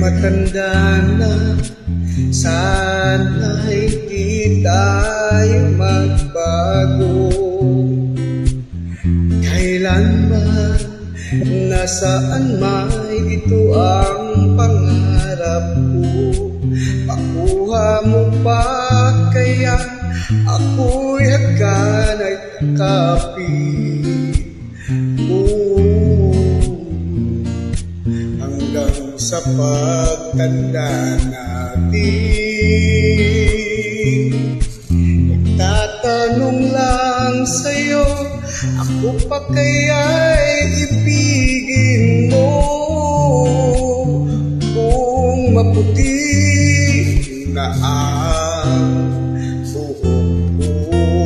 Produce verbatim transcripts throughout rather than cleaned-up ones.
matanda na, sana'y di tayo magbago. Kailanman, nasaan may ito ang pangarap ko. Makuha mo pa kaya ako'y hagkanay kakapit. Hanggang sa pagtanda natin, nagtatanong lang sa'yo, ako pa kaya'y ibigin mo? Kung maputi na ang buhok ko.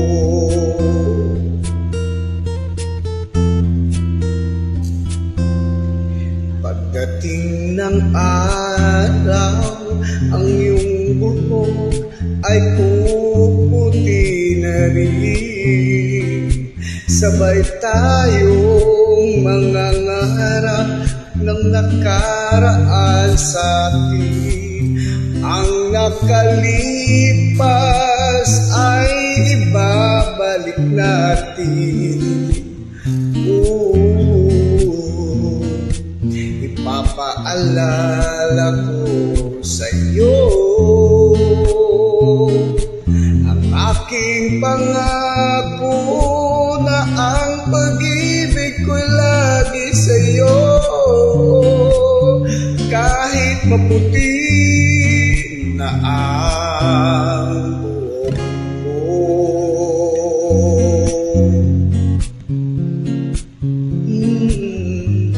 Pagdating ng araw, ang iyong buhok ay puputi na rin. Sabay tayong mangangarap ng nakaraan sa atin. Ang nakalipas ay ibabalik natin. Ooh, ipapaalala ko sa'yo ang aking pangako na ang pag-ibig ko lagi sa'yo. Kahit maputi na ang buhok ko. Mm.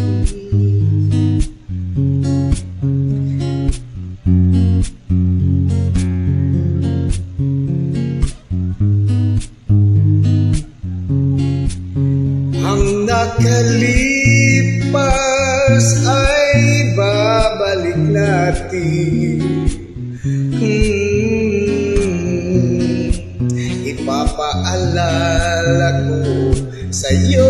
Ang nakalipas ay babalik natin. Hmm, ipapaalala ko sa'yo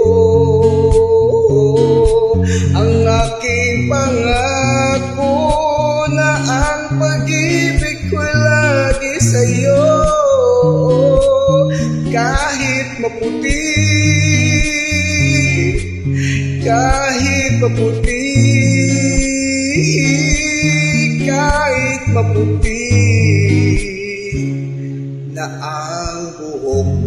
ang aking pangako na ang pag-ibig ko lagi sa'yo. Kahit maputi, kahit maputi, kahit maputi na ang buhok